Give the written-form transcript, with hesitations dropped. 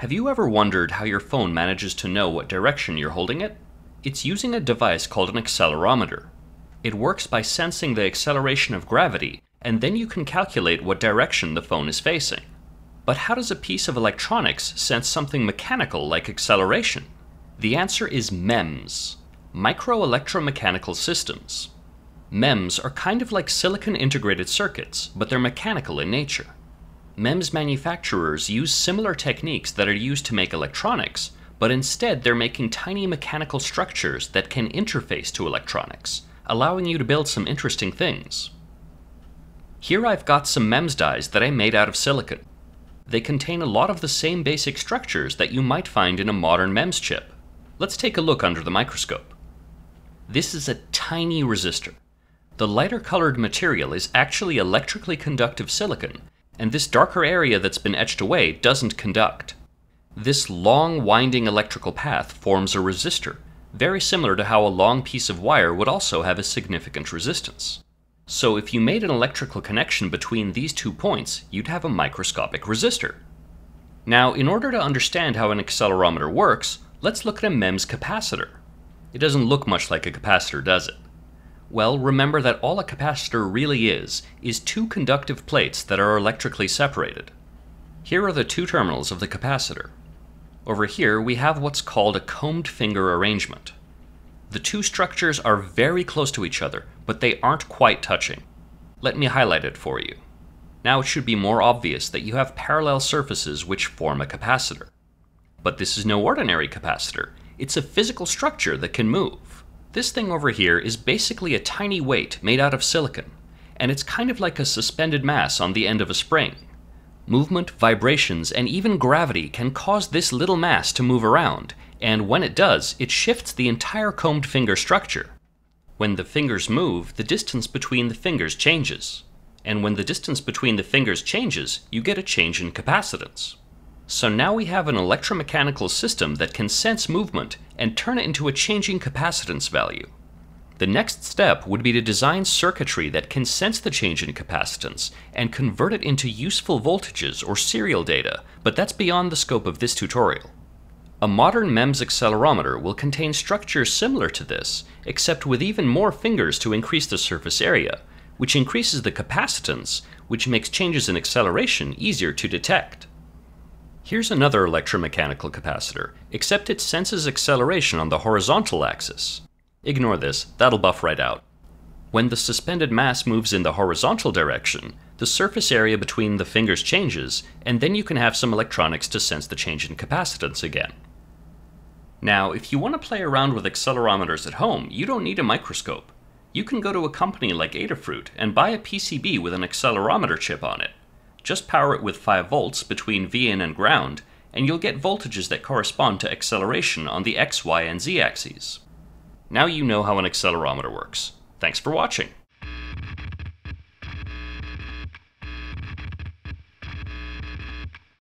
Have you ever wondered how your phone manages to know what direction you're holding it? It's using a device called an accelerometer. It works by sensing the acceleration of gravity, and then you can calculate what direction the phone is facing. But how does a piece of electronics sense something mechanical like acceleration? The answer is MEMS, micro-electromechanical systems. MEMS are kind of like silicon integrated circuits, but they're mechanical in nature. MEMS manufacturers use similar techniques that are used to make electronics, but instead they're making tiny mechanical structures that can interface to electronics, allowing you to build some interesting things. Here I've got some MEMS dies that I made out of silicon. They contain a lot of the same basic structures that you might find in a modern MEMS chip. Let's take a look under the microscope. This is a tiny resistor. The lighter colored material is actually electrically conductive silicon, and this darker area that's been etched away doesn't conduct. This long, winding electrical path forms a resistor, very similar to how a long piece of wire would also have a significant resistance. So if you made an electrical connection between these 2 points, you'd have a microscopic resistor. Now, in order to understand how an accelerometer works, let's look at a MEMS capacitor. It doesn't look much like a capacitor, does it? Well, remember that all a capacitor really is 2 conductive plates that are electrically separated. Here are the 2 terminals of the capacitor. Over here we have what's called a combed finger arrangement. The 2 structures are very close to each other, but they aren't quite touching. Let me highlight it for you. Now it should be more obvious that you have parallel surfaces which form a capacitor. But this is no ordinary capacitor. It's a physical structure that can move. This thing over here is basically a tiny weight made out of silicon, and it's kind of like a suspended mass on the end of a spring. Movement, vibrations, and even gravity can cause this little mass to move around, and when it does, it shifts the entire combed finger structure. When the fingers move, the distance between the fingers changes, and when the distance between the fingers changes, you get a change in capacitance. So now we have an electromechanical system that can sense movement and turn it into a changing capacitance value. The next step would be to design circuitry that can sense the change in capacitance and convert it into useful voltages or serial data, but that's beyond the scope of this tutorial. A modern MEMS accelerometer will contain structures similar to this, except with even more fingers to increase the surface area, which increases the capacitance, which makes changes in acceleration easier to detect. Here's another electromechanical capacitor, except it senses acceleration on the horizontal axis. Ignore this, that'll buff right out. When the suspended mass moves in the horizontal direction, the surface area between the fingers changes, and then you can have some electronics to sense the change in capacitance again. Now, if you want to play around with accelerometers at home, you don't need a microscope. You can go to a company like Adafruit and buy a PCB with an accelerometer chip on it. Just power it with 5 volts between V-in and ground, and you'll get voltages that correspond to acceleration on the X, Y, and Z axes. Now you know how an accelerometer works. Thanks for watching.